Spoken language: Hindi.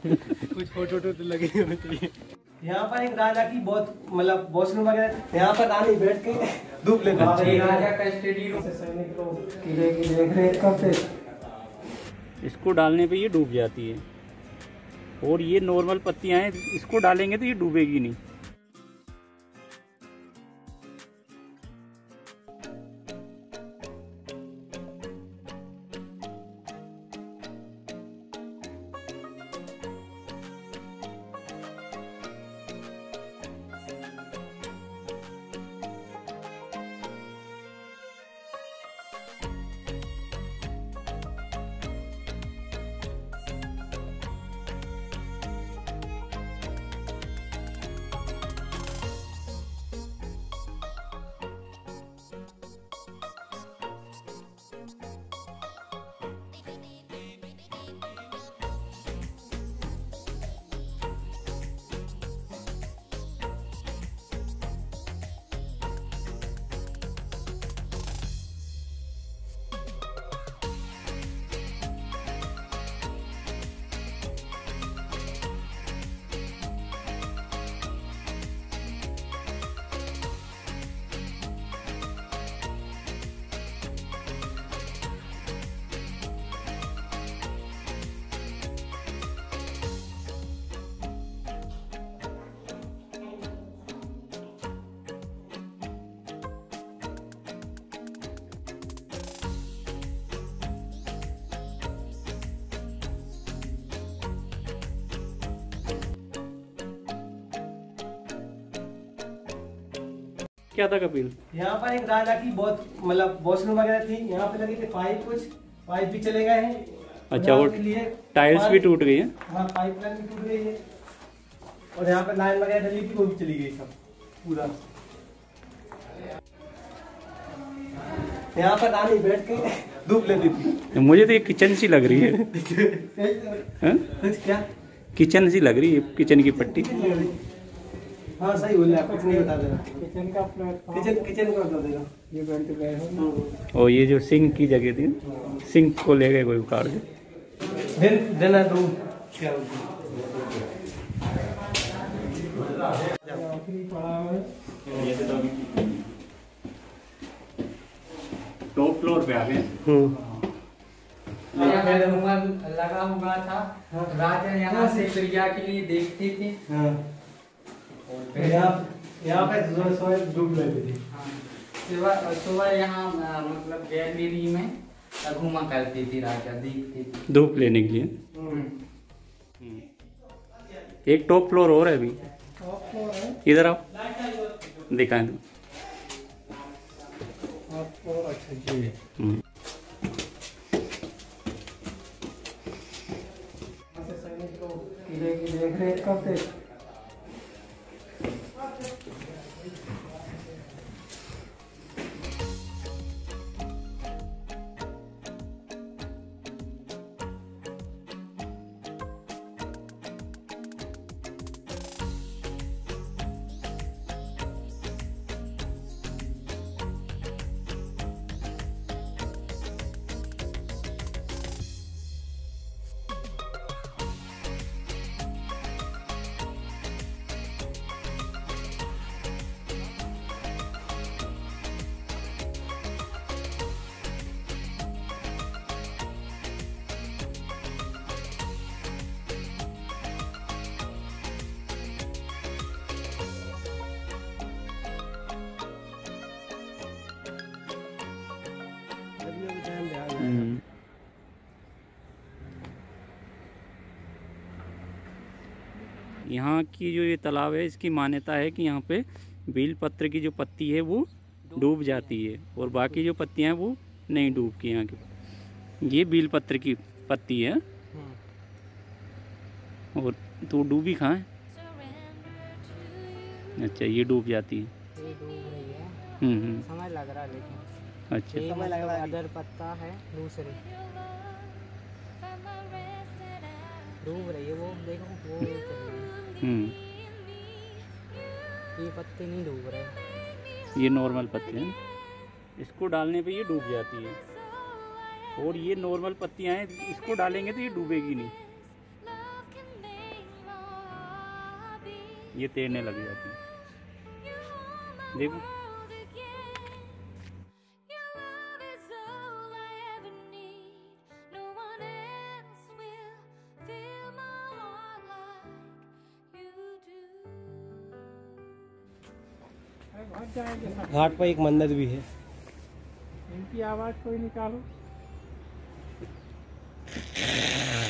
कुछ फोटो तो लगे होने चाहिए। यहाँ पर एक राजा की बहुत मतलब वॉशरूम वगैरह, यहाँ पर रानी बैठ के धूप लेते हैं। राजा का स्टडी रूम से सैनिक लोग किले की देख रेख करते। इसको डालने पे ये डूब जाती है, और ये नॉर्मल पत्तियां हैं, इसको डालेंगे तो ये डूबेगी नहीं। क्या था कपिल? यहाँ पर एक राजा की बहुत मतलब वॉशरूम वगैरह थी, यहाँ पे लगे थे पाइप, कुछ पाइप भी चले गए हैं। अच्छा, वो टाइल्स भी टूट गई है। हाँ, पाइप लाइन भी टूट गई है, और यहाँ पे लाइन वगैरह डली थी, वो भी चली गई सब पूरा। यहाँ पर रानी बैठ के धूप लेती थी। मुझे तो ये किचन सी लग रही है। क्या किचन सी लग रही है, किचन की पट्टी। हाँ सही बोल रहे, कुछ नहीं बता देगा। किचन का किचन का बता देगा। ये बैठ के गए हो। और ये जो सिंक की जगह थी, सिंक को ले गए कोई उखाड़ के। डिनर रूम क्या टॉप फ्लोर पे आ गए। लगा हुआ था, राजा यहाँ से क्रिया के लिए देखते थे। यहाँ पे डूब रही थी। सुबह यहाँ मतलब गैलरी में घूमा करती थी, राजा देखती थी धूप लेने के लिए। एक टॉप फ्लोर और है अभी, इधर आओ दिखाएं तो। अच्छा जी। किले की देख रेख करते। यहाँ की जो ये तालाब है, इसकी मान्यता है कि यहाँ पे बेल पत्र की जो पत्ती है वो डूब जाती है, और बाकी जो पत्तियाँ हैं वो नहीं डूबती यहाँ की। ये बेल पत्र की पत्ती है, और तो डूबी कहाँ है? अच्छा, ये डूब जाती है। ये डूब रही है। समय लग रहा है लेकिन। अच्छा, समय लग रहा है। अदर पत्ता है दूसरे डूब रही है, वो देखो वो ये पत्ते नहीं डूब रहे, ये नॉर्मल पत्ते हैं। इसको डालने पे ये डूब जाती है, और ये नॉर्मल पत्तियां हैं, इसको डालेंगे तो ये डूबेगी नहीं। ये तैरने लग जाती है। देखो घाट पर एक मंदिर भी है। इनकी आवाज कोई निकालो।